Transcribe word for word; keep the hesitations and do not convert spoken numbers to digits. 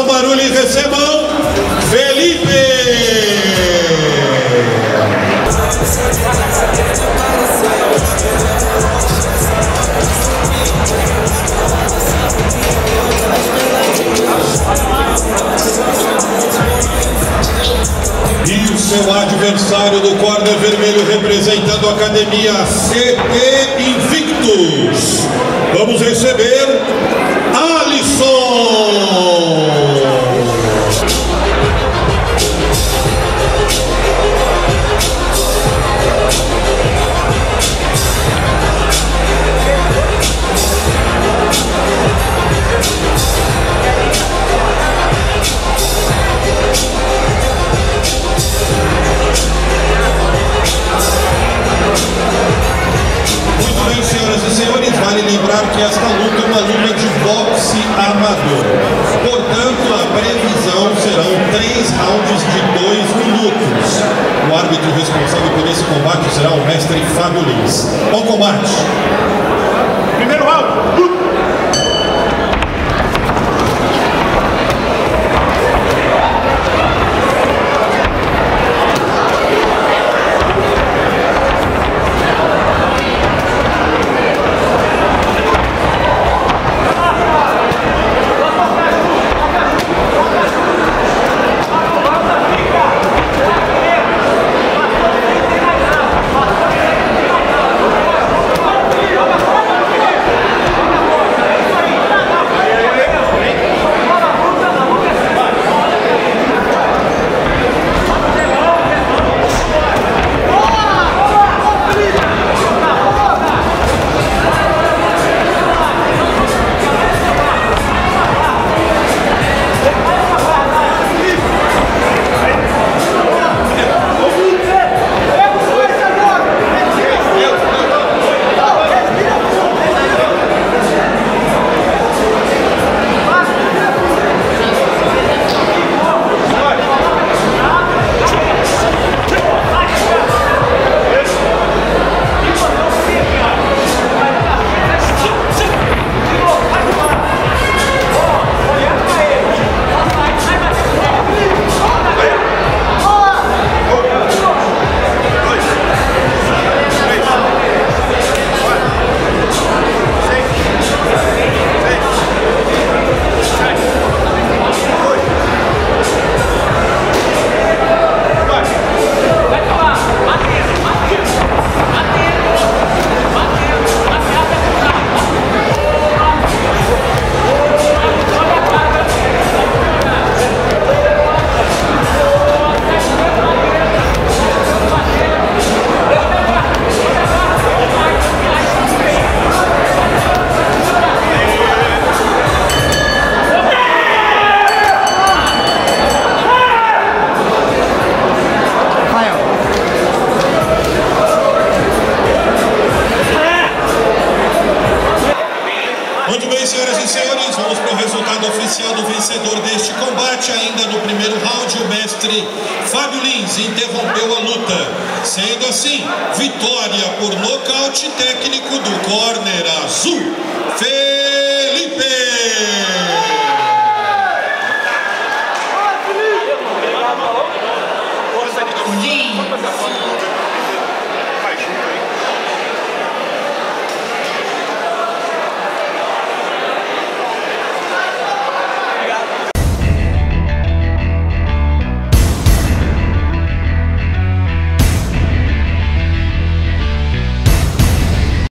Façam barulho e recebam Felipe! E o seu adversário do corner vermelho representando a academia C T Invictus. Vamos receber Alisson! Vale lembrar que esta luta é uma luta de boxe amador. Portanto, a previsão serão três rounds de dois minutos. O árbitro responsável por esse combate será o mestre Fábio Lins. Bom combate! Primeiro round, luta! Oficial do vencedor deste combate, ainda no primeiro round, o mestre Fábio Lins interrompeu a luta. Sendo assim, vitória por nocaute técnico do corner azul, Felipe!